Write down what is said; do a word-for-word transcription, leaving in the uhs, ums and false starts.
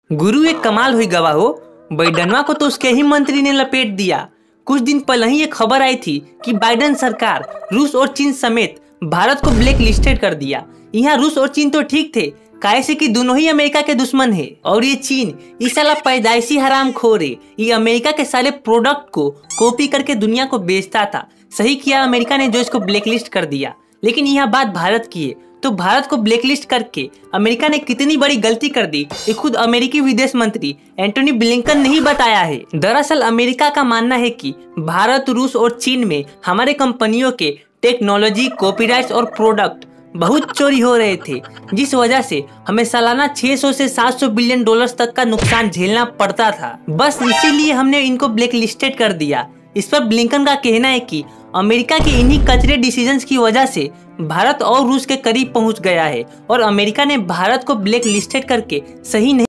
गुरु एक कमाल हुई गवाह हो। बाइडनवा को तो उसके ही मंत्री ने लपेट दिया। कुछ दिन पहले ही एक खबर आई थी कि बाइडन सरकार रूस और चीन समेत भारत को ब्लैक लिस्टेड कर दिया। यहाँ रूस और चीन तो ठीक थे, कैसे कि दोनों ही अमेरिका के दुश्मन है। और ये चीन इस साला पैदाइशी हराम खोर है। ये अमेरिका के सारे प्रोडक्ट को कॉपी करके दुनिया को बेचता था। सही किया अमेरिका ने जो इसको ब्लैकलिस्ट कर दिया। लेकिन यह बात भारत की है, तो भारत को ब्लैकलिस्ट करके अमेरिका ने कितनी बड़ी गलती कर दी ये खुद अमेरिकी विदेश मंत्री एंटोनी ब्लिंकन ने ही बताया है। दरअसल अमेरिका का मानना है कि भारत, रूस और चीन में हमारे कंपनियों के टेक्नोलॉजी, कॉपीराइट्स और प्रोडक्ट बहुत चोरी हो रहे थे, जिस वजह से हमें सालाना छह सौ से सात सौ बिलियन डॉलर्स तक का नुकसान झेलना पड़ता था। बस इसीलिए हमने इनको ब्लैकलिस्टेड कर दिया। इस पर ब्लिंकन का कहना है कि अमेरिका के इन्हीं कचरे डिसीजंस की वजह से भारत और रूस के करीब पहुंच गया है और अमेरिका ने भारत को ब्लैक लिस्टेड करके सही नहीं